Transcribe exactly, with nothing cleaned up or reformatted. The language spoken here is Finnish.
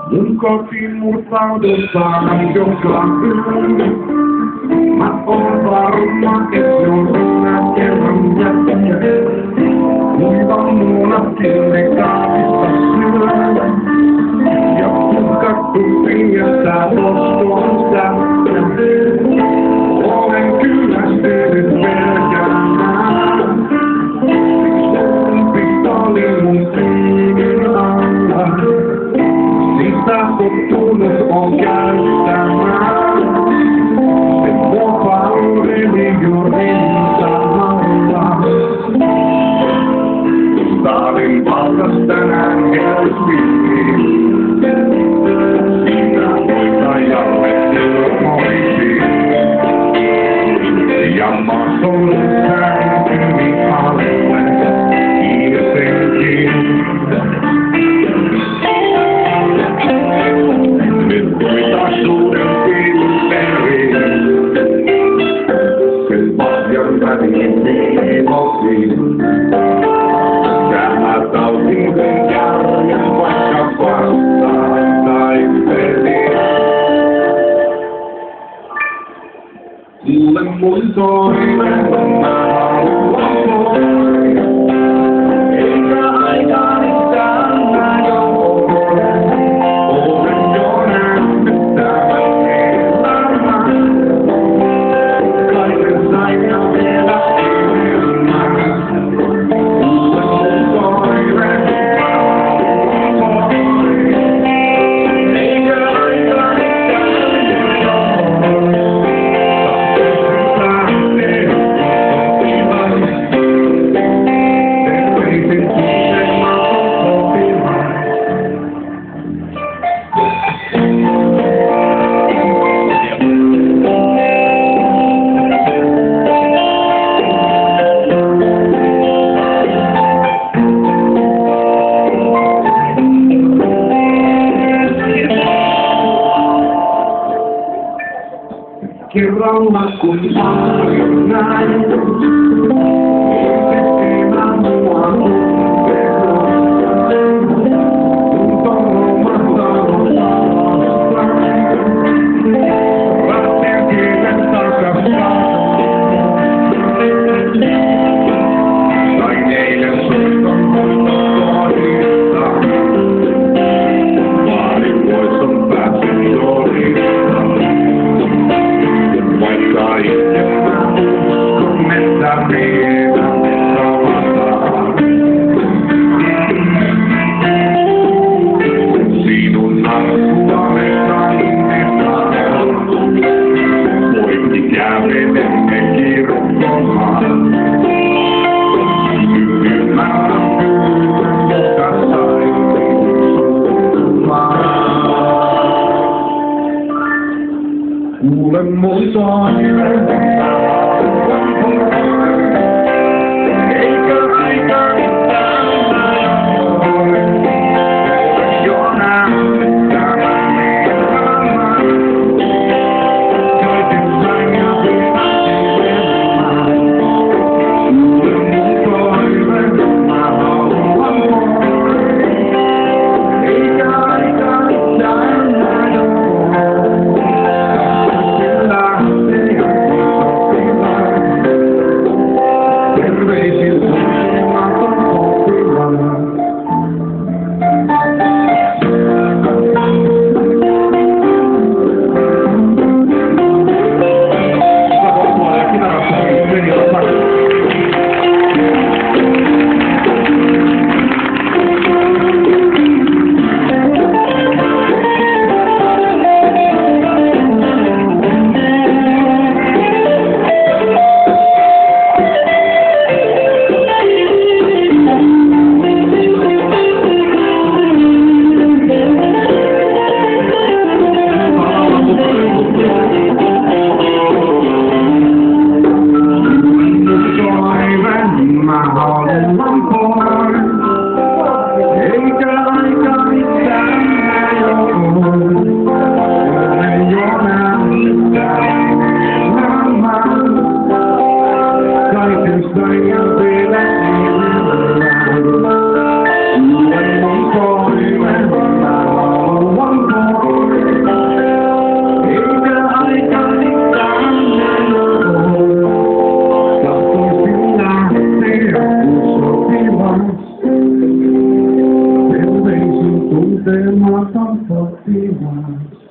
Munkottimurtaudutaan joka yö. Mä oon varma, et se on enää kerran jättiä. Kuiva muunatkin ne kaapista syö. Ja puhkattu pinjästä ostoon sättä. Olen kyllästynyt pelkäämään. Pistooli mun syyn alla. Sitä tottunut on käyttämään. Se vapaudeni jo rintamalla. Stalin valtas tänään Helsinkiin. Siinä hoitajalle ilmoisin. Ja masolle sääntyni alle kiisenkin. Nyt muita suuren pilleri. Sen paljon väliin viivosin. Tähän tautin sen jäljen vaikka vastaan taistelin. Kuule mun toinen, mä haluan pois. Eikä aikani tällä joukolle. Olen jo nähnyt tämän elämän. Kaiken sain ja vielä enemmän. Kuule mun toinen, mä haluan pois. Eikä aikani tällä joukolle. Kerralla kun paljon näin, enää mua tunteella. Tuntoomassa on alaspäin, lähtee kielen takaspäin. Sain eilen soiton muistokodista, vaadin voiton pääsin torista. Vaikka itse mä uskon, että meidän tavataan. Sinun narkua me kannetaan. Poikki kävelemme kirkkomaan. Ymmärrän kyllä, joka sai suutumaan. Kuule mun toinen, mä haluan pois. Eikä aikani tällä joukolle. Olen jo nähnyt tämän elämän. Kaiken sain ja vielä enemmän. Kuule mun toinen, mä haluan pois. Eikä aikani tällä joukolle. One be one.